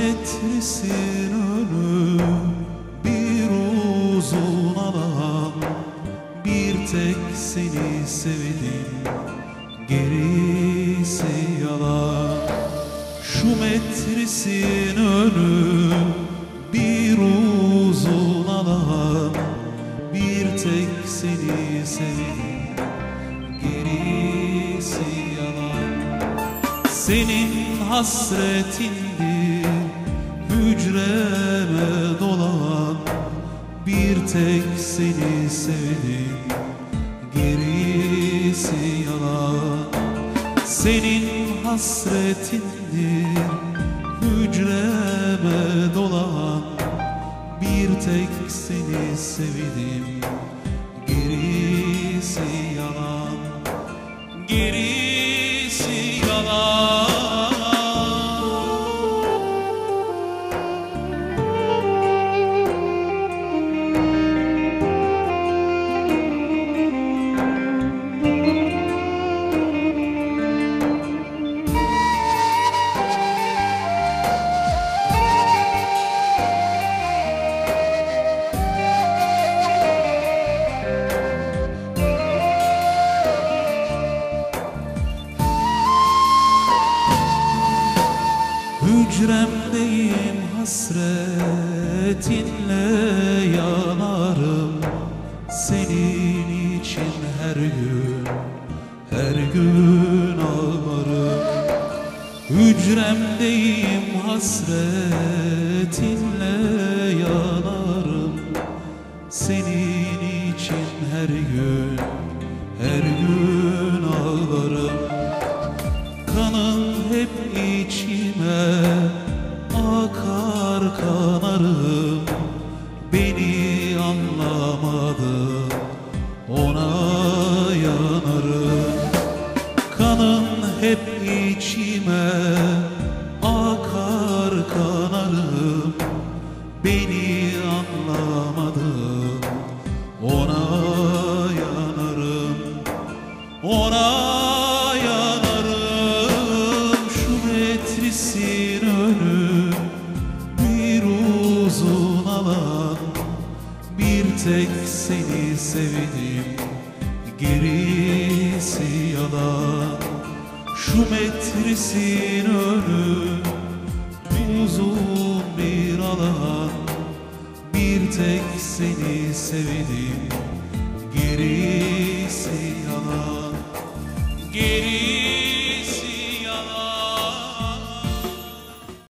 metrisin önü, bir uzun alan, bir tek seni sevdim, gerisi yalan. Şu metrisin önü, bir uzun alan, bir tek seni sevdim, gerisi yalan. Senin hasretindir hücreme dolan, bir tek seni sevdim, gerisi yalan. Senin hasretindir hücreme dolan, bir tek seni sevdim, gerisi yalan, gerisi yalan. Hücremdeyim, hasretinle yanarım, senin için her gün ağlarım. Hücremdeyim, hasretinle yanarım, senin için her gün ağlarım. Kanın hep içime akar, kanarım, beni anlamadın, ona yanarım. Kanın hep içime akar, kanarım, beni anlamadın, ona yanarım, ona yanarım. Şu metrisin önü, bir uzun alan, bir tek seni sevdim, gerisi yalan. Şu metrisin önü, uzun bir alan, bir tek seni sevdim, gerisi yalan, gerisi